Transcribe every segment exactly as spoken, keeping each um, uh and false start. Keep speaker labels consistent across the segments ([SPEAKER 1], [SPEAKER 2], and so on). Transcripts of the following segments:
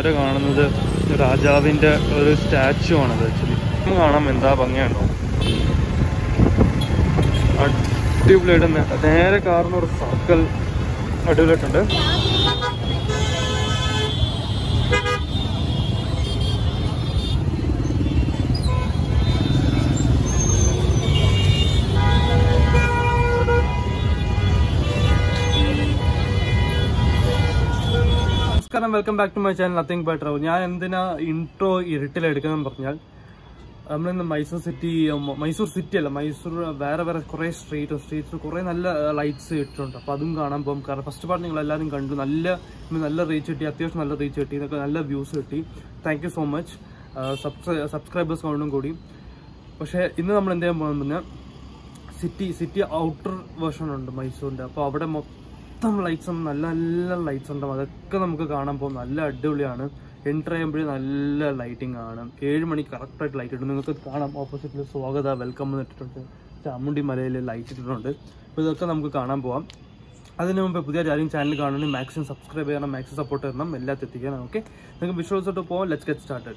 [SPEAKER 1] നേരെ കാണുന്നത് രാജാവിൻ്റെ ഒരു സ്റ്റാച്ചു ആണത്. ആക്ച്വലി കാണാം എന്താ ഭംഗിയാണോ, അടിപൊളിയായിട്ട് നേരെ കാണുന്ന ഒരു സർക്കിൾ അടിപൊളിയായിട്ടുണ്ട്. നമസ്കാരം, welcome back to my channel nothing but റവ്. ഞാൻ എന്തിനാ ഇൻട്രോ ഇരുട്ടിലെടുക്കുന്നതെന്ന് പറഞ്ഞാൽ, നമ്മളിന്ന് മൈസൂർ സിറ്റി മൈസൂർ സിറ്റി അല്ല മൈസൂർ വേറെ വേറെ കുറേ സ്ട്രീറ്റ് സ്ട്രീറ്റ്സ് കുറേ നല്ല ലൈറ്റ്സ് ഇട്ടിട്ടുണ്ട്. അപ്പോൾ അതും കാണാൻ പോകും. കാരണം ഫസ്റ്റ് പാർട്ട് നിങ്ങൾ എല്ലാവരും കണ്ടു, നല്ല നല്ല റീച്ച് കിട്ടി, അത്യാവശ്യം നല്ല റീച്ച് കിട്ടി, ഇതൊക്കെ നല്ല വ്യൂസ് കിട്ടി. Thank you so much subscribers കൊണ്ടും കൂടി. പക്ഷേ ഇന്ന് നമ്മൾ എന്ത് ചെയ്യാൻ പോകുന്നത് പറഞ്ഞാൽ, സിറ്റി സിറ്റി ഔട്ടർ വേർഷൻ ഉണ്ട് മൈസൂരിൻ്റെ. അപ്പോൾ അവിടെ മൊത്തം ലൈറ്റ്സും നല്ല നല്ല ലൈറ്റ്സ് ഉണ്ടാവും. അതൊക്കെ നമുക്ക് കാണാൻ പോകും. നല്ല അടിപൊളിയാണ്. എൻ്റർ ചെയ്യുമ്പോഴേ നല്ല ലൈറ്റിംഗ് ആണ്. ഏഴ് മണിക്ക് കറക്റ്റായിട്ട് ലൈറ്റ് ഇട്ടുണ്ട്. നിങ്ങൾക്ക് കാണാം, ഓപ്പോസിറ്റിൽ സ്വാഗത വെൽക്കം എന്ന് ഇട്ടിട്ടുണ്ട്. ചാമുണ്ടി മലയിൽ ലൈറ്റ് ഇട്ടിട്ടുണ്ട്. അപ്പോൾ ഇതൊക്കെ നമുക്ക് കാണാൻ പോകാം. അതിന് മുമ്പ് പുതിയ ആരെയും ചാനൽ കാണണമെങ്കിൽ മാക്സിമം സബ്സ്ക്രൈബ് ചെയ്യണം, മാക്സിമം സപ്പോർട്ട് ചെയ്യണം, എല്ലാത്തും എത്തിക്കണം. ഓക്കെ, നിങ്ങൾക്ക് വിഷ്വൽസോട്ട് പോകാം. Let's get started.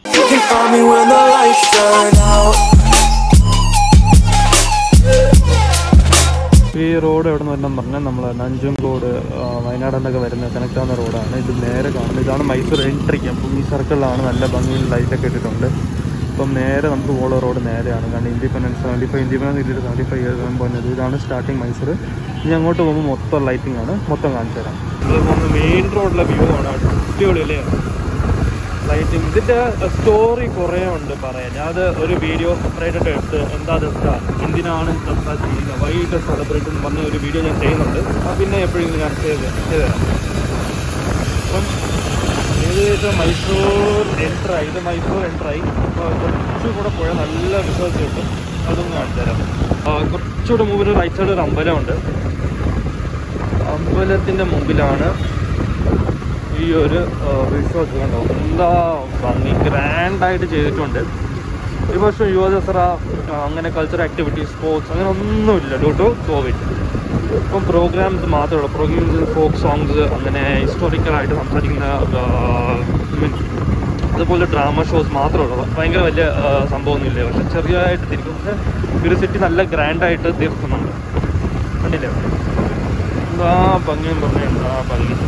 [SPEAKER 1] ഈ റോഡ് എവിടെ നിന്ന് വരണം പറഞ്ഞാൽ, നമ്മൾ നഞ്ചുംകോട് വയനാടെന്നൊക്കെ വരുന്ന കണക്ട് ആവുന്ന റോഡാണ്. ഇത് നേരെ കാണുന്നത് ഇതാണ് മൈസൂർ എൻട്രിക്ക്. അപ്പം ഈ സർക്കിളിലാണ് നല്ല ഭംഗിയിൽ ലൈറ്റൊക്കെ ഇട്ടിട്ടുണ്ട്. അപ്പം നേരെ നമുക്ക് പോള റോഡ് നേരെയാണ്. കാരണം ഇൻഡിപെൻഡൻസ് സെവൻറ്റി ഫൈവ് ഇൻഡിപെൻഡൻസ് ഇല്ല സെവൻറ്റി ഫൈവ് ഇയർസ് പോകുന്നത്. ഇതാണ് സ്റ്റാർട്ടിങ് മൈസൂർ. ഇനി അങ്ങോട്ട് പോകുമ്പോൾ മൊത്തം ലൈറ്റിംഗ് ആണ്. മൊത്തം കാണിച്ചു തരാം. ഇത് പോകുന്ന മെയിൻ റോഡിലെ വ്യൂ ആണ്. അടിപൊളി അല്ലേ ലൈറ്റിംഗ്. ഇതിൻ്റെ സ്റ്റോറി കുറേ ഉണ്ട് പറയാൻ. ഞാനത് ഒരു വീഡിയോ സെപ്പറേറ്റ് ആയിട്ട് എടുത്ത്, എന്താ ദസറ, എന്തിനാണ് ദസറ ചെയ്യുന്നത്, വൈകിട്ട് സെലിബ്രേറ്റ് എന്ന് പറഞ്ഞ ഒരു വീഡിയോ ഞാൻ ചെയ്യുന്നുണ്ട്. അപ്പം പിന്നെ എപ്പോഴെങ്കിലും ഞാൻ ചെയ്ത് ചെയ്തുതരാം. അപ്പം ഏകദേശം മൈസൂർ എൻട്രായി. ഇത് മൈസൂർ എൻട്രായി. അപ്പോൾ കുറച്ചുകൂടെ പോയാൽ നല്ല റിസർച്ച് കിട്ടും. അതും കാണിച്ചു തരാം. കുറച്ചുകൂടെ മുമ്പിൽ റൈറ്റ് സൈഡ് ഒരു അമ്പലമുണ്ട്. അമ്പലത്തിൻ്റെ മുമ്പിലാണ് ഈ ഒരു വിഷ്വൽസ് കണ്ടോ. എന്താ ഭംഗി, ഗ്രാൻഡായിട്ട് ചെയ്തിട്ടുണ്ട്. ഈ വർഷം യുവ ദസറ അങ്ങനെ കൾച്ചറൽ ആക്ടിവിറ്റീസ്, സ്പോർട്സ് അങ്ങനെ ഒന്നുമില്ല ഡ്യൂ ടു കോവിഡ്. ഇപ്പം പ്രോഗ്രാംസ് മാത്രമേ ഉള്ളൂ. പ്രോഗ്രാംസ്, ഫോക്ക് സോങ്സ്, അങ്ങനെ ഹിസ്റ്റോറിക്കലായിട്ട് സംസാരിക്കുന്ന മീൻസ് അതുപോലെ ഡ്രാമ ഷോസ് മാത്രമേ ഉള്ളൂ. ഭയങ്കര വലിയ സംഭവമൊന്നുമില്ല. പക്ഷെ ചെറിയതായിട്ട് തിരിക്കും. പക്ഷെ ഒരു സിറ്റി നല്ല ഗ്രാൻഡായിട്ട് തീർക്കുന്നുണ്ട്. കണ്ടില്ലേ എന്താ ഭംഗിയും പറഞ്ഞു, എന്താ ഭംഗി.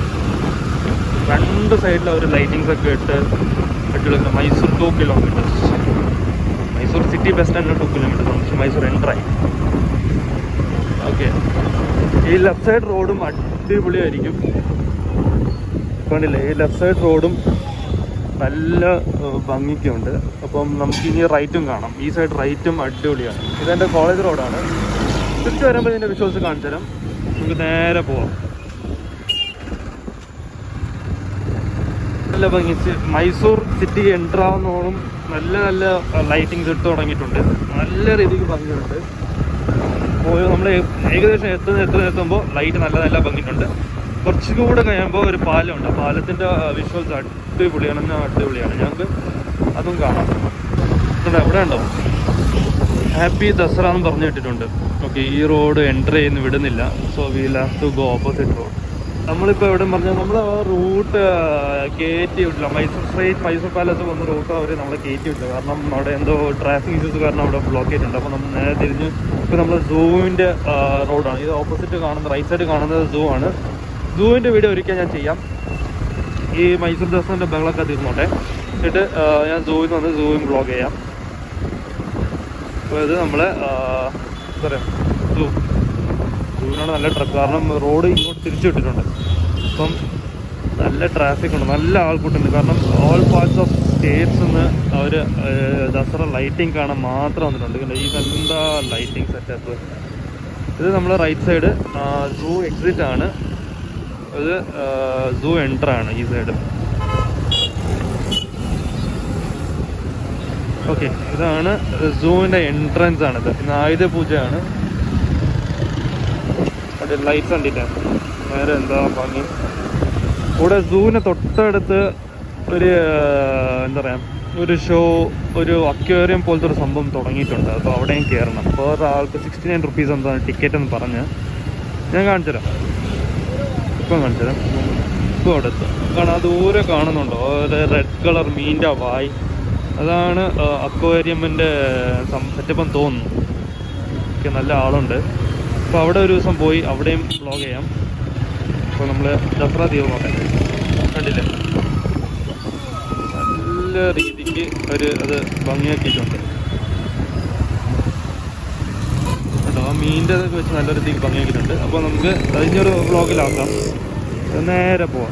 [SPEAKER 1] രണ്ട് സൈഡിൽ അവർ ലൈറ്റിങ്സ് ഒക്കെ ഇട്ട് അടിപൊളി. Mysore two kilometres Mysore city best തന്നെ ടു കിലോമീറ്റേഴ്സ് പക്ഷേ മൈസൂർ എൻട്രായി. ഓക്കെ, ഈ ലെഫ്റ്റ് സൈഡ് റോഡും അടിപൊളിയായിരിക്കും. കണ്ടില്ലേ, ഈ ലെഫ്റ്റ് സൈഡ് റോഡും നല്ല ഭംഗിക്കുണ്ട്. അപ്പം നമുക്കിനി റൈറ്റും കാണാം. ഈ സൈഡ് റൈറ്റും അടിപൊളിയാണ്. ഇതെൻ്റെ കോളേജ് റോഡാണ്. തിരിച്ച് വരുമ്പോൾ ഇതിൻ്റെ വിഷ്വൽസ് കാണിച്ചു തരാം. നമുക്ക് നേരെ പോവാം. നല്ല ഭംഗി. മൈസൂർ സിറ്റി എൻ്റർ ആവുന്നതോടും നല്ല നല്ല ലൈറ്റിങ്സ് ഇട്ട് തുടങ്ങിയിട്ടുണ്ട്. നല്ല രീതിക്ക് ഭംഗിയുണ്ട്. അപ്പോൾ നമ്മൾ ഏകദേശം എത്തുന്ന എത്തുന്ന എത്തുമ്പോൾ ലൈറ്റ് നല്ല നല്ല ഭംഗിയുണ്ട്. കുറച്ചുകൂടെ കഴിയുമ്പോൾ ഒരു പാലമുണ്ട്. ആ പാലത്തിൻ്റെ വിഷ്വൽസ് അടിപൊളിയാണ്. അടിപൊളിയാണ്. ഞങ്ങൾക്ക് അതും കാണാം. ഇവിടെ ഉണ്ടോ ഹാപ്പി ദസറ എന്ന് പറഞ്ഞു ഇട്ടിട്ടുണ്ട്. ഓക്കെ, ഈ റോഡ് എൻ്റർ ചെയ്യുന്ന വിടുന്നില്ല. So we'll have to go opposite road. നമ്മളിപ്പോൾ എവിടെ പറഞ്ഞാൽ നമ്മൾ ആ റൂട്ട് കയറ്റി വിട്ടില്ല. മൈസൂർ സ്ട്രേറ്റ് മൈസൂർ പാലസ് വന്ന റൂട്ട് അവർ നമ്മളെ കയറ്റി വിട്ടില്ല. കാരണം അവിടെ എന്തോ ട്രാഫിക് ഇഷ്യൂസ് കാരണം അവിടെ ബ്ലോക്ക് ചെയ്തിട്ടുണ്ട്. അപ്പോൾ നമ്മൾ നേരെ തിരിഞ്ഞ് ഇപ്പോൾ നമ്മൾ സൂവിൻ്റെ റോഡാണ്. ഇത് ഓപ്പോസിറ്റ് കാണുന്നത്, റൈറ്റ് സൈഡ് കാണുന്നത് സൂ ആണ്. സൂവിൻ്റെ വീഡിയോ ഒരിക്കൽ ഞാൻ ചെയ്യാം. ഈ മൈസൂർ ദസറൻ്റെ ബഹളമൊക്കെ തീർന്നോട്ടെ. എന്നിട്ട് ഞാൻ സൂവിൽ നിന്ന് വന്ന് സൂവും ബ്ലോക്ക് ചെയ്യാം. അപ്പോൾ ഇത് നമ്മൾ എന്താ പറയുക, സൂ സൂവിനാണ് നല്ല ട്രക്ക്. കാരണം റോഡ് ഇങ്ങോട്ട് തിരിച്ചു വിട്ടിട്ടുണ്ട്. അപ്പം നല്ല ട്രാഫിക് ഉണ്ട്, നല്ല ആൾക്കൂട്ടുണ്ട്. കാരണം ഓൾ പാർട്സ് ഓഫ് സ്റ്റേറ്റ്സ് നിന്ന് അവർ ദസറ ലൈറ്റിംഗ് കാണാൻ മാത്രം വന്നിട്ടുണ്ട്. ഈ എന്താ ലൈറ്റിംഗ് സെറ്റപ്പ്. ഇത് നമ്മൾ റൈറ്റ് സൈഡ് സൂ എക്സിറ്റ് ആണ്. ഇത് സൂ എൻ്റർ ആണ് ഈ സൈഡ്. ഓക്കെ, ഇതാണ് സൂവിൻ്റെ എൻട്രൻസ് ആണിത്. ഇന്ന് ആയുധ പൂജയാണ്. അത് ലൈറ്റ്സ് കണ്ടിട്ട് നേരെ എന്താ ഭംഗി. കൂടെ സൂവിന് തൊട്ടടുത്ത് ഒരു എന്താ പറയുക, ഒരു ഷോ, ഒരു അക്വേറിയം പോലത്തെ ഒരു സംഭവം തുടങ്ങിയിട്ടുണ്ട്. അപ്പോൾ അവിടെയും കയറണം. അപ്പോൾ ഒരാൾക്ക് സിക്സ്റ്റി നയൻ റുപ്പീസ് എന്താണ് ടിക്കറ്റ് എന്ന് പറഞ്ഞ് ഞാൻ കാണിച്ചു തരാം. ഇപ്പം കാണിച്ചു തരാം. ഇപ്പോൾ അവിടെ എത്തും. കാരണം ദൂരെ കാണുന്നുണ്ടോ ഒരു റെഡ് കളർ മീനിൻ്റെ വായ്, അതാണ് അക്വേറിയമിൻ്റെ സെറ്റപ്പ് എന്ന് തോന്നുന്നു. ഓക്കെ, നല്ല ആളുണ്ട്. അപ്പോൾ അവിടെ ഒരു ദിവസം പോയി അവിടെയും വ്ളോഗ് ചെയ്യാം. അപ്പോൾ നമ്മൾ ദസറ ദ്വീപ് നോക്കാം. കണ്ടില്ലേ, നല്ല രീതിക്ക് ഒരു അത് ഭംഗിയാക്കിയിട്ടുണ്ട് കേട്ടോ. ആ മീനിൻ്റെ അതൊക്കെ വെച്ച് നല്ല രീതിക്ക് ഭംഗിയാക്കിയിട്ടുണ്ട്. അപ്പോൾ നമുക്ക് കഴിഞ്ഞൊരു വ്ളോഗിലാക്കാം. നേരെ പോവാം.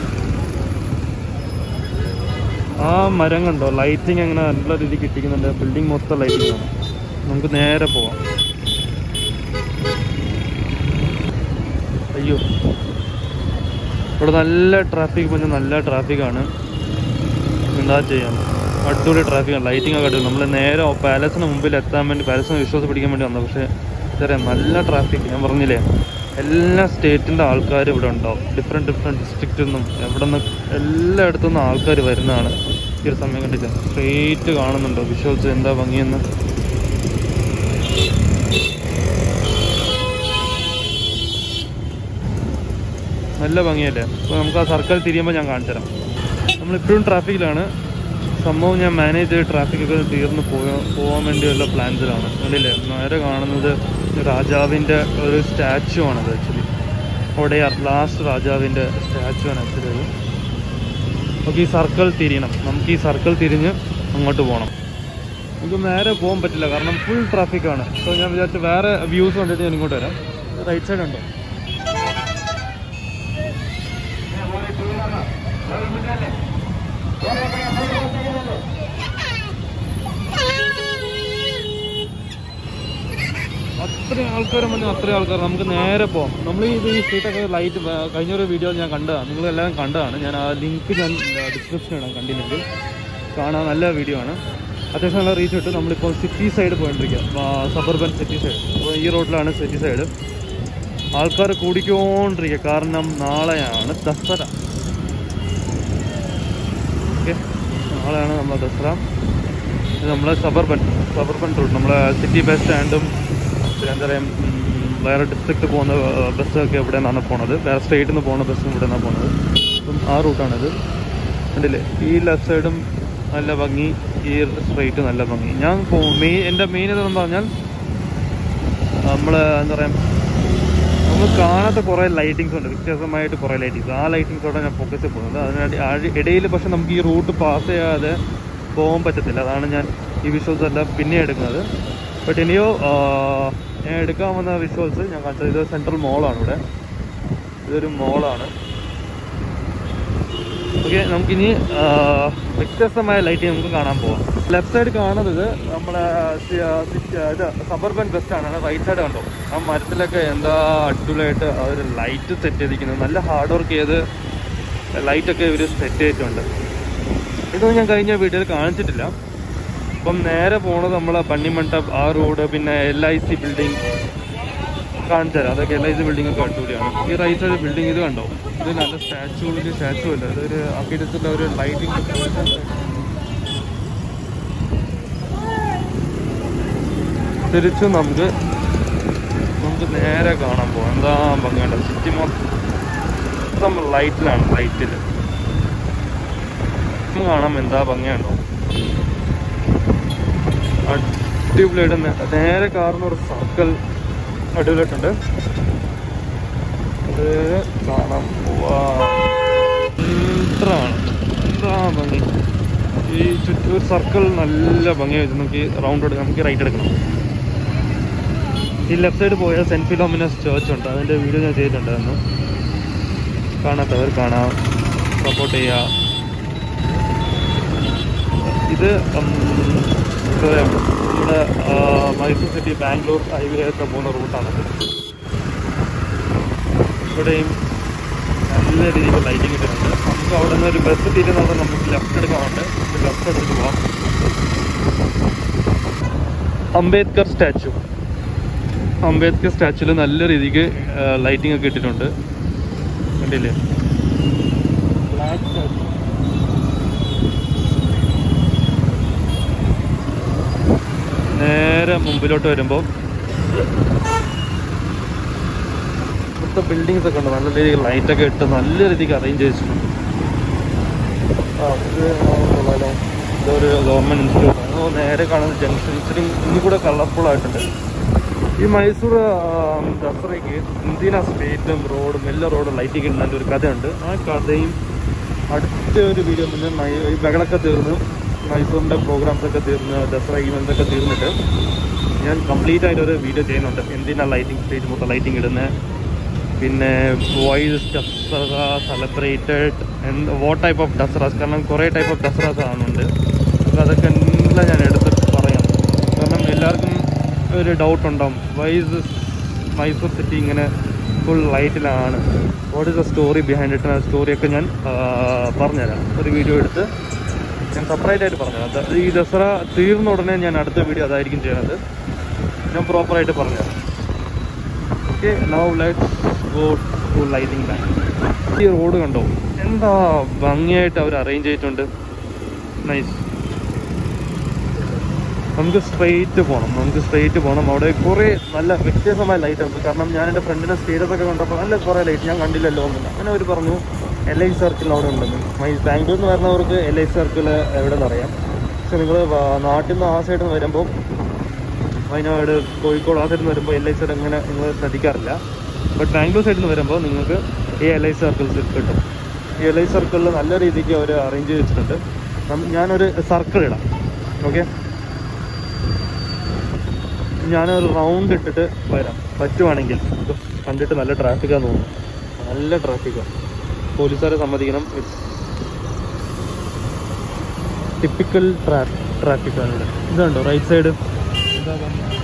[SPEAKER 1] ആ മരം കണ്ടോ, ലൈറ്റിങ് അങ്ങനെ നല്ല രീതിക്ക് ഇട്ടിരിക്കുന്നുണ്ട്. ബിൽഡിംഗ് മൊത്തം ലൈറ്റിംഗ് ആണ്. നമുക്ക് നേരെ പോവാം. അയ്യോ, ഇവിടെ നല്ല ട്രാഫിക്, പിന്നെ നല്ല ട്രാഫിക്കാണ്. എന്താ ചെയ്യാം, അടിപൊളി ട്രാഫിക്കാണ്. ലൈറ്റിംഗ് ഒക്കെ അടിപൊളി. നമ്മൾ നേരെ പാലസിന് മുമ്പിൽ എത്താൻ വേണ്ടി, പാലസിന് വിശ്വാസം പിടിക്കാൻ വേണ്ടി വന്നത്. പക്ഷേ ചെറിയ നല്ല ട്രാഫിക്. ഞാൻ പറഞ്ഞില്ലേ, എല്ലാ സ്റ്റേറ്റിൻ്റെ ആൾക്കാർ ഇവിടെ ഉണ്ടാവും. ഡിഫറെൻറ്റ് ഡിഫറെൻറ്റ് ഡിസ്ട്രിക്റ്റിൽ നിന്നും എവിടെ നിന്ന് എല്ലായിടത്തു നിന്നും ആൾക്കാർ വരുന്നതാണ് ഈ ഒരു സമയം. കണ്ടില്ല, സ്ട്രെയിറ്റ് കാണുന്നുണ്ടോ വിഷ്വൽസ്, എന്താ ഭംഗിയെന്ന്. നല്ല ഭംഗിയല്ലേ. അപ്പോൾ നമുക്ക് ആ സർക്കിൾ തിരിയുമ്പോൾ ഞാൻ കാണിച്ചു തരാം. നമ്മളിപ്പോഴും ട്രാഫിക്കിലാണ്. സംഭവം ഞാൻ മാനേജ് ചെയ്ത് ട്രാഫിക്കൊക്കെ തീർന്ന് പോകാൻ പോകാൻ വേണ്ടിയുള്ള പ്ലാൻസിലാണ്. കണ്ടില്ലേ, നേരെ കാണുന്നത് രാജാവിൻ്റെ ഒരു സ്റ്റാച്ചു ആണത്. ആക്ച്വലി ഒടയാർ ലാസ്റ്റ് രാജാവിൻ്റെ സ്റ്റാച്ചു ആണ് ആക്ച്വലി അത്. നമുക്ക് ഈ സർക്കിൾ തിരിയണം. നമുക്ക് ഈ സർക്കിൾ തിരിഞ്ഞ് അങ്ങോട്ട് പോകണം. നമുക്ക് നേരെ പോകാൻ പറ്റില്ല, കാരണം ഫുൾ ട്രാഫിക്കാണ്. അപ്പോൾ ഞാൻ വിചാരിച്ചു വേറെ വ്യൂസ് കണ്ടിട്ട് ഞാൻ ഇങ്ങോട്ട് വരാം. റൈറ്റ് സൈഡ് ഉണ്ടോ? അത്രയും ആൾക്കാർ വന്ന് അത്രയും ആൾക്കാർ. നമുക്ക് നേരെ പോകാം. നമ്മൾ ഇത് ഈ സ്ട്രീറ്റൊക്കെ ലൈറ്റ് കഴിഞ്ഞൊരു വീഡിയോ ഞാൻ കണ്ടതാണ്, നിങ്ങളെല്ലാവരും കണ്ടതാണ്. ഞാൻ ആ ലിങ്ക് ഞാൻ ഡിസ്ക്രിപ്ഷൻ ഇടാം, കണ്ടില്ലെങ്കിൽ കാണാൻ. നല്ല വീഡിയോ ആണ്, അത്യാവശ്യം നല്ല റീച്ച് കിട്ടും. നമ്മളിപ്പോൾ സിറ്റി സൈഡ് പോയിട്ടിരിക്കുക, സബർബൻ സിറ്റി സൈഡ്. അപ്പോൾ ഈ റോഡിലാണ് സിറ്റി സൈഡ്. ആൾക്കാർ കൂടിക്കൊണ്ടിരിക്കുക, കാരണം നാളെയാണ് ദസറ. ഓക്കെ, നാളെയാണ് നമ്മളെ ദസറ. ഇത് നമ്മളെ സബർബൻ സബർബൻ റൂട്ട്, നമ്മളെ സിറ്റി ബസ് സ്റ്റാൻഡും പിന്നെ എന്താ പറയുക വേറെ ഡിസ്ട്രിക്റ്റ് പോകുന്ന ബസ്സൊക്കെ ഇവിടെ നിന്നാണ് പോണത്. വേറെ സ്റ്റേറ്റിൽ നിന്ന് പോകുന്ന ബസ്സും ഇവിടെ നിന്നാണ് പോകുന്നത്. അപ്പം ആ റൂട്ടാണിത്. കണ്ടില്ലേ, ഈ ലെഫ്റ്റ് സൈഡും നല്ല ഭംഗി, ഈ സ്ട്രൈറ്റ് നല്ല ഭംഗി. ഞാൻ മെയിൻ എൻ്റെ മെയിൻ ഇതെന്ന് പറഞ്ഞാൽ നമ്മൾ എന്താ പറയുക, നമ്മൾ കാണാത്ത കുറേ ലൈറ്റിങ്സ് ഉണ്ട്, വ്യത്യാസമായിട്ട് കുറേ ലൈറ്റിങ്സ്. ആ ലൈറ്റിങ്സോടെ ഞാൻ ഫോക്കസ് പോകുന്നത്. അതിന് ഇടയിൽ പക്ഷെ നമുക്ക് ഈ റൂട്ട് പാസ് ചെയ്യാതെ പോകാൻ പറ്റത്തില്ല. അതാണ് ഞാൻ ഈ വിഷ്വൽസ് എല്ലാം പിന്നെ എടുക്കുന്നത്. ബട്ട് ഇനിയോ ഞാൻ എടുക്കാൻ വന്ന വിഷ്വൽസ് ഞാൻ കാണിച്ചത്. ഇത് സെൻട്രൽ മോളാണ്. ഇവിടെ ഇതൊരു മോളാണ്. ഓക്കെ, നമുക്കിനി വ്യത്യസ്തമായ ലൈറ്റിങ് നമുക്ക് കാണാൻ പോവാം. ലെഫ്റ്റ് സൈഡ് കാണുന്നത് നമ്മുടെ ഇത് സബർബൻ ബസ്റ്റാണ്. റൈറ്റ് സൈഡ് കണ്ടോ, ആ മരത്തിലൊക്കെ എന്താ അടിപൊളിയായിട്ട് ആ ഒരു ലൈറ്റ് സെറ്റ് ചെയ്തിരിക്കുന്നത്. നല്ല ഹാർഡ് വർക്ക് ചെയ്ത് ലൈറ്റൊക്കെ ഇവർ സെറ്റ് ചെയ്തിട്ടുണ്ട്. ഇതൊന്നും ഞാൻ കഴിഞ്ഞ വീഡിയോയിൽ കാണിച്ചിട്ടില്ല. അപ്പം നേരെ പോണത് നമ്മളെ പന്നിമണ്ഡപ്, ആ റോഡ്, പിന്നെ എൽ ഐ സി ബിൽഡിംഗ് കാണിച്ചു തരാം. അതൊക്കെ എൽ ഐ സി ബിൽഡിംഗ് ഒക്കെ അടിപൊളിയാണ്. ഈ റൈറ്റ് സൈഡ് ബിൽഡിംഗ് ഇത് കണ്ടോ, ഇത് നല്ല സ്റ്റാച്ചു. വലിയ സ്റ്റാച്ചു അല്ല, ഇതൊരു ആക്കിയിട്ടുള്ള ഒരു ലൈറ്റിംഗ്. തിരിച്ചു നമുക്ക് നമുക്ക് നേരെ കാണാൻ പോകാം. എന്താ ഭംഗിയുണ്ട്, സിറ്റി മൊത്തം ലൈറ്റിലാണ്. ലൈറ്റിൽ കാണാം എന്താ ഭംഗിയുണ്ടോ, അടിപൊളിയായിട്ട്. നേരെ കാണുന്ന ഒരു സർക്കിൾ അടിപൊളിയായിട്ടുണ്ട്. അത് കാണാം പോവാണ്. എന്താ ഭംഗി, ഈ ചുറ്റൂർ സർക്കിൾ നല്ല ഭംഗിയായിട്ട്. നമുക്ക് റൗണ്ട് എടുക്കാം, നമുക്ക് റൈറ്റ് എടുക്കണം. ഈ ലെഫ്റ്റ് സൈഡ് പോയാൽ സെൻറ്റ് ഫിലോമിനസ് ചേർച്ച് ഉണ്ട്, അതിൻ്റെ വീഡിയോ ഞാൻ ചെയ്തിട്ടുണ്ടായിരുന്നു. കാണാത്തവർ കാണാം, സപ്പോർട്ട് ചെയ്യുക. ഇത് ഇവിടെ മൈസൂർ സിറ്റി ബാംഗ്ലൂർ ഹൈവേ ഒക്കെ പോകുന്ന റൂട്ടാണത്. ഇവിടെയും നല്ല രീതിയിൽ ലൈറ്റിംഗ് ഇട്ടിട്ടുണ്ട്. നമുക്ക് അവിടെ നിന്ന് ഒരു ബസ് തിരിഞ്ഞാൽ നമുക്ക് ലെഫ്റ്റ് എടുക്കാറുണ്ട്. ലെഫ്റ്റ് എടുത്തിട്ട് പോവാം. അംബേദ്കർ സ്റ്റാച്ചു അംബേദ്കർ സ്റ്റാച്ചുവിൽ നല്ല രീതിക്ക് ലൈറ്റിംഗ് ഒക്കെ ഇട്ടിട്ടുണ്ട്. കണ്ടില്ലേ, ബ്ലാക്ക് സ്റ്റാച്ചു. നേരെ മുമ്പിലോട്ട് വരുമ്പോൾ ഇവിടുത്തെ ബിൽഡിങ്സ് ഒക്കെ ഉണ്ട്, നല്ല രീതിയിൽ ലൈറ്റൊക്കെ ഇട്ട് നല്ല രീതിക്ക് അറേഞ്ച് ചെയ്തിട്ടുണ്ട്. ആ ഇത് കൊള്ളാലോ, ഇതൊരു ഗവൺമെൻറ് ഇൻസ്റ്റിറ്റ്യൂട്ട് ആണ്. നേരെ കാണുന്ന ജംഗ്ഷൻ ഇച്ചിരി ഇനി കൂടെ കളർഫുൾ ആയിട്ടുണ്ട്. ഈ മൈസൂർ ദസറയ്ക്ക് ഇന്ത്യൻ സ്റ്റേറ്റും റോഡും എല്ലാ റോഡും ലൈറ്റിങ് ഇടുന്നതിൻ്റെ ഒരു കഥയുണ്ട്. ആ കഥയും അടുത്ത ഒരു വീഡിയോ പിന്നെ ഈ ബഹളൊക്കെ തീർന്ന് മൈസൂരിൻ്റെ പ്രോഗ്രാംസൊക്കെ തീർന്ന് ദസറ ഈവൻസൊക്കെ തീർന്നിട്ട് ഞാൻ കംപ്ലീറ്റ് ആയിട്ടൊരു വീഡിയോ ചെയ്യുന്നുണ്ട്. എന്തിനാണ് ലൈറ്റിംഗ് സ്റ്റേജ് മൊത്തം ലൈറ്റിംഗ് ഇടുന്നത്, പിന്നെ വോയിസ് ദസറ സെലിബ്രേറ്റഡ് എന്ത് വാട്ട് ടൈപ്പ് ഓഫ് ദസറാസ്, കാരണം കുറേ ടൈപ്പ് ഓഫ് ദസറാസ് കാണുന്നുണ്ട്. അപ്പോൾ അതൊക്കെ എല്ലാം ഞാൻ എടുത്തിട്ട് പറയാം. കാരണം എല്ലാവർക്കും ഒരു ഡൗട്ട് ഉണ്ടാവും, വൈസ് മൈസൂർ സിറ്റി ഇങ്ങനെ ഫുൾ ലൈറ്റിലാണ്, what is the story behind it. ആ സ്റ്റോറിയൊക്കെ ഞാൻ പറഞ്ഞുതരാം, ഒരു വീഡിയോ എടുത്ത് ഞാൻ സെപ്പറേറ്റ് ആയിട്ട് പറഞ്ഞുതരാം. ഈ ദസറ തീർന്ന ഉടനെ ഞാൻ അടുത്ത വീഡിയോ അതായിരിക്കും ചെയ്യുന്നത്, ഞാൻ പ്രോപ്പറായിട്ട് പറഞ്ഞുതരാം. Okay, now let's go to lighting bank. ഈ റോഡ് കണ്ടോ, എന്താ ഭംഗിയായിട്ട് അവർ അറേഞ്ച് ചെയ്തിട്ടുണ്ട്, നൈസ്. നമുക്ക് സ്ട്രെയിറ്റ് പോകണം, നമുക്ക് സ്ട്രെയിറ്റ് പോകണം. അവിടെ കുറേ നല്ല വ്യത്യസ്തമായ ലൈറ്റ് ഉണ്ട്. കാരണം ഞാൻ എൻ്റെ ഫ്രണ്ടിൻ്റെ സ്റ്റേറ്റസൊക്കെ കണ്ടപ്പോൾ നല്ല കുറേ ലൈറ്റ് ഞാൻ കണ്ടില്ലല്ലോ ഒന്നുമില്ല. അങ്ങനെ അവർ പറഞ്ഞു എൽ ഐ സർക്കിൾ അവിടെ ഉണ്ടെന്ന്. മൈ ബാംഗ്ലൂരിൽ നിന്ന് വരുന്നവർക്ക് എൽ ഐ സർക്കിൾ എവിടെ നിന്ന് അറിയാം. പക്ഷെ നിങ്ങൾ നാട്ടിൽ നിന്ന് ആ സൈഡിൽ നിന്ന് വരുമ്പോൾ, വയനാട് കോഴിക്കോട് ആ സൈഡിൽ നിന്ന് വരുമ്പോൾ എൽ ഐ സൈഡ് അങ്ങനെ നിങ്ങൾ ശ്രദ്ധിക്കാറില്ല. ബട്ട് ബാംഗ്ലൂർ സൈഡിൽ നിന്ന് വരുമ്പോൾ നിങ്ങൾക്ക് ഈ എൽ ഐ സർക്കിൾസ് കിട്ടും. ഈ എൽ ഐ സർക്കിളിൽ നല്ല രീതിക്ക് അവർ അറേഞ്ച് ചെയ്ത് വെച്ചിട്ടുണ്ട്. ഞാനൊരു സർക്കിൾ ഇടാം, ഓക്കെ. ഞാനൊരു റൗണ്ട് ഇട്ടിട്ട് വരാം പറ്റുവാണെങ്കിൽ. കണ്ടിട്ട് നല്ല ട്രാഫിക്കാന്ന് തോന്നുന്നു, നല്ല ട്രാഫിക്കാണ്. പോലീസുകാരെ സമ്മതിക്കണം, ടിപ്പിക്കൽ ട്രാ ട്രാഫിക്കാണ് ഇവിടെ. ഇതുണ്ടോ റൈറ്റ് സൈഡ്, എന്താ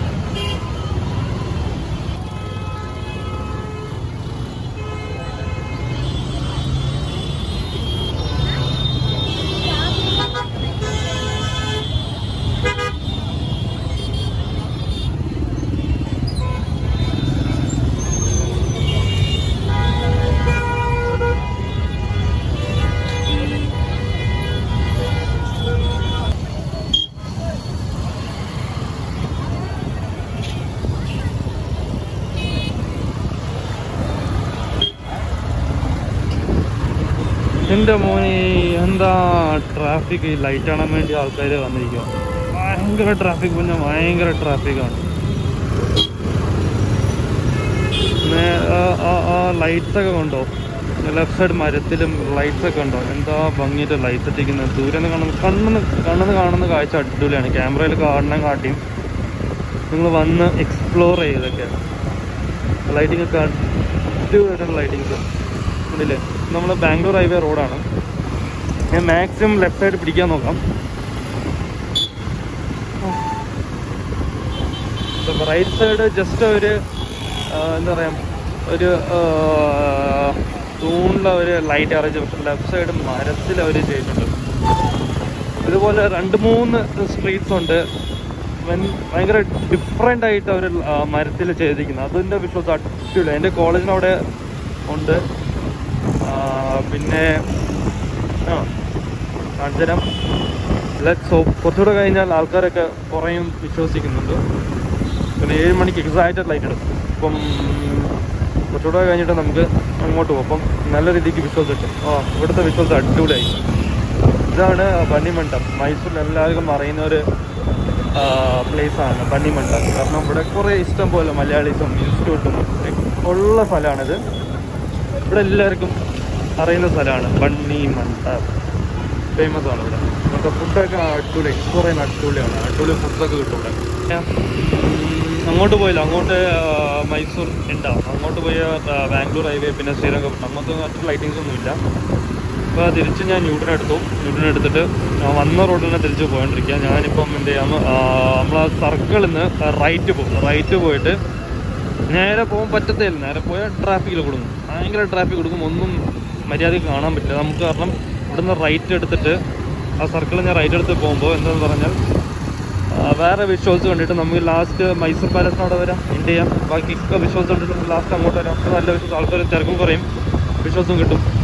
[SPEAKER 1] എൻ്റെ മോനെ, എന്താ ട്രാഫിക്. ഈ ലൈറ്റ് കാണാൻ വേണ്ടി ആൾക്കാർ വന്നിരിക്കുക. ഭയങ്കര ട്രാഫിക്, പിന്നെ ഭയങ്കര ട്രാഫിക്കാണ്. പിന്നെ ആ ലൈറ്റ്സൊക്കെ കണ്ടോ, ലെഫ്റ്റ് സൈഡ് മരത്തിലും ലൈറ്റ്സൊക്കെ ഉണ്ടോ, എന്താ ഭംഗിയിട്ട് ലൈറ്റ്സ് എത്തിക്കുന്നത്. ദൂരെ നിന്ന് കാണുന്ന കണ്ണെന്ന് കണ്ണെന്ന് കാണുന്ന കാഴ്ച അടിപൊളിയാണ്. ക്യാമറയിൽ കാണണം കാട്ടിയും നിങ്ങൾ വന്ന് എക്സ്പ്ലോർ ചെയ്തൊക്കെ ലൈറ്റിംഗ് ഒക്കെ അടിപൊളിയായിട്ടുള്ള ലൈറ്റിങ്സ് ഉണ്ടല്ലേ. നമ്മൾ ബാംഗ്ലൂർ ഹൈവേ റോഡാണ്. ഞാൻ മാക്സിമം ലെഫ്റ്റ് സൈഡ് പിടിക്കാൻ നോക്കാം. റൈറ്റ് സൈഡ് ജസ്റ്റ് ഒരു എന്താ പറയുക, ഒരു തൂണിലെ ഒരു ലൈറ്റ് അറേഞ്ച്, പക്ഷെ ലെഫ്റ്റ് സൈഡ് മരത്തിൽ അവർ ചെയ്തിട്ടുണ്ട്. ഇതുപോലെ രണ്ട് മൂന്ന് സ്ട്രീറ്റ്സ് ഉണ്ട്, ഭയങ്കര ഡിഫറെൻ്റ് ആയിട്ട് അവർ മരത്തിൽ ചെയ്തിരിക്കുന്നത്. അതിൻ്റെ വിഷ്വൽസ് അടിപൊളി. എൻ്റെ കോളേജിനവിടെ ഉണ്ട്. പിന്നെ ആ കാണിച്ചുതരാം. ലെറ്റ്സ് ഹോപ്പ് കുറച്ചുകൂടെ കഴിഞ്ഞാൽ ആൾക്കാരൊക്കെ കുറേയും വിശ്വസിക്കുന്നുണ്ട്. പിന്നെ ഏഴ് മണിക്ക് എക്സാക്റ്റ് ലൈറ്റ് എടുക്കും. ഇപ്പം കുറച്ചുകൂടെ കഴിഞ്ഞിട്ട് നമുക്ക് അങ്ങോട്ട് പോകും. അപ്പം നല്ല രീതിക്ക് വിശ്വാസം കിട്ടും. ആ ഇവിടുത്തെ വിശ്വാസം അടിപൊളിയായി. ഇതാണ് ബണ്ണിമണ്ഡപം. മൈസൂരിൽ എല്ലാവർക്കും അറിയുന്ന ഒരു പ്ലേസാണ് ബണ്ണിമണ്ഡപം. കാരണം ഇവിടെ കുറേ ഇഷ്ടം പോലെ മലയാളീസും ഇൻസ്റ്റിറ്റ്യൂട്ടും ഉള്ള സ്ഥലമാണിത്. ഇവിടെ എല്ലാവർക്കും അറിയുന്ന സ്ഥലമാണ് ബണ്ണിമണ്ഡപം. ഫേമസ് ആണ് ഇവിടെ. നമുക്ക് ഫുഡൊക്കെ അടിപൊളി, എക്സ്പ്ലോർ ചെയ്യുന്ന അടിപൊളിയാണ്. അടിപൊളി ഫുഡൊക്കെ കിട്ടും ഇവിടെ. അങ്ങോട്ട് പോയില്ല, അങ്ങോട്ട് മൈസൂർ ഉണ്ടാവും. അങ്ങോട്ട് പോയ ബാംഗ്ലൂർ ഹൈവേ, പിന്നെ ശ്രീരംഗപട്ടണം. അങ്ങോട്ട് മറ്റു ലൈറ്റിങ്സ് ഒന്നുമില്ല. അപ്പോൾ തിരിച്ച് ഞാൻ ന്യൂട്ടൺ എടുത്തു. ന്യൂട്ടൺ എടുത്തിട്ട് വന്ന റോഡിൽ തന്നെ തിരിച്ച് പോയിക്കൊണ്ടിരിക്കുക. ഞാനിപ്പം എന്ത് ചെയ്യാം, നമ്മൾ ആ സർക്കിളിൽ നിന്ന് റൈറ്റ് പോകും. റൈറ്റ് പോയിട്ട് നേരെ പോകാൻ പറ്റത്തില്ല. നേരെ പോയാൽ ട്രാഫിക്കിൽ കൊടുക്കും, ഭയങ്കര ട്രാഫിക് കൊടുക്കും. ഒന്നും മര്യാദയ്ക്ക് കാണാൻ പറ്റില്ല നമുക്ക്. കാരണം ഇവിടുന്ന് റൈറ്റ് എടുത്തിട്ട് ആ സർക്കിളിൽ ഞാൻ റൈറ്റ് എടുത്ത് പോകുമ്പോൾ എന്താണെന്ന് പറഞ്ഞാൽ വേറെ വിഷ്വൽസ് കണ്ടിട്ട് നമുക്ക് ലാസ്റ്റ് മൈസൂർ പാലസിനവിടെ വരാം, എൻഡ് ചെയ്യാം. ബാക്കിയൊക്കെ വിഷ്വൽസ് കണ്ടിട്ട് ലാസ്റ്റ് അങ്ങോട്ട് വരാം. അപ്പോൾ നല്ല വിഷ്വൽസ്, ആൾക്കാർ തിരക്കും കുറയും, വിഷ്വൽസും കിട്ടും.